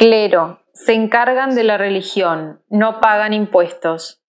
Clero, se encargan de la religión, no pagan impuestos.